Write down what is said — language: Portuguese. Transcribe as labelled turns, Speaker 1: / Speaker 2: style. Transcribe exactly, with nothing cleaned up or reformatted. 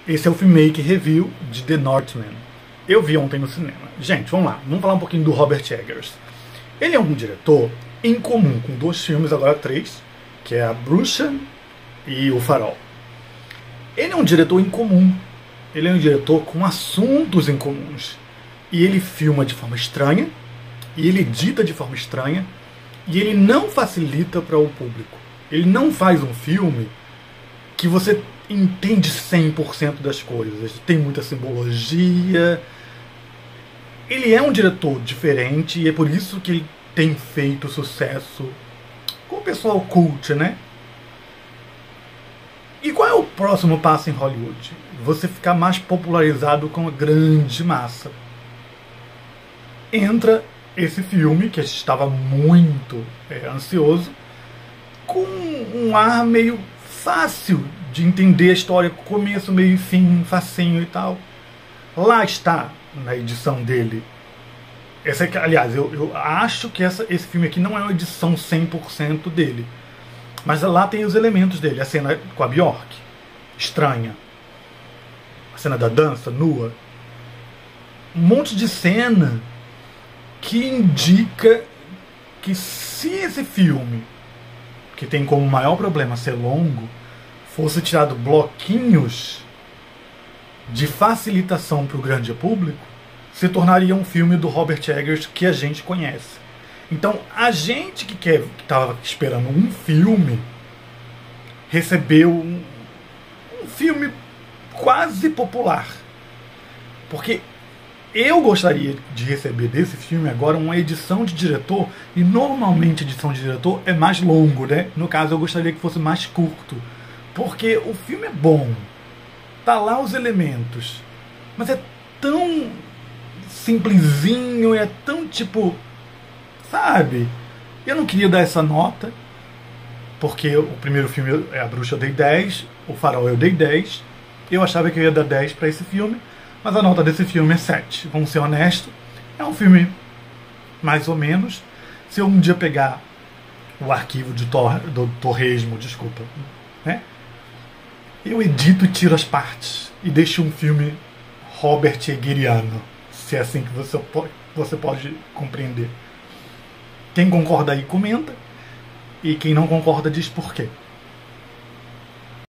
Speaker 1: Esse é o Filmmaker Review de The Northman. Eu vi ontem no cinema. Gente, vamos lá, vamos falar um pouquinho do Robert Eggers. Ele é um diretor em comum com dois filmes, agora três, que é A Bruxa e O Farol. Ele é um diretor em comum. Ele é um diretor com assuntos em comuns. E ele filma de forma estranha, e ele edita de forma estranha, e ele não facilita para o público. Ele não faz um filme que você entende cem por cento das coisas. Tem muita simbologia. Ele é um diretor diferente e é por isso que ele tem feito sucesso com o pessoal cult, né? E qual é o próximo passo em Hollywood? Você ficar mais popularizado com a grande massa. Entra esse filme, que a gente estava muito é, ansioso, com um ar meio fácil de entender a história, começo, meio e fim, facinho e tal. Lá está, na edição dele. Essa aqui, aliás, eu, eu acho que essa, esse filme aqui não é uma edição cem por cento dele. Mas lá tem os elementos dele. A cena com a Bjork, estranha. A cena da dança, nua. Um monte de cena que indica que se esse filme, que tem como maior problema ser longo, fosse tirado bloquinhos de facilitação para o grande público, se tornaria um filme do Robert Eggers que a gente conhece. Então, a gente que quer, que estava esperando um filme, recebeu um, um filme quase popular. Porque eu gostaria de receber desse filme agora uma edição de diretor, e normalmente a edição de diretor é mais longo, né? No caso, eu gostaria que fosse mais curto. Porque o filme é bom, tá lá os elementos, mas é tão simplesinho, é tão tipo, sabe? Eu não queria dar essa nota, porque o primeiro filme é A Bruxa, eu dei dez, O Farol eu dei dez, eu achava que eu ia dar dez para esse filme, mas a nota desse filme é sete. Vamos ser honestos, é um filme mais ou menos. Se eu um dia pegar o arquivo de tor do Torresmo, desculpa, né? Eu edito e tiro as partes e deixo um filme Robert Eggeriano, se é assim que você pode, você pode compreender. Quem concorda aí, comenta. E quem não concorda, diz por quê.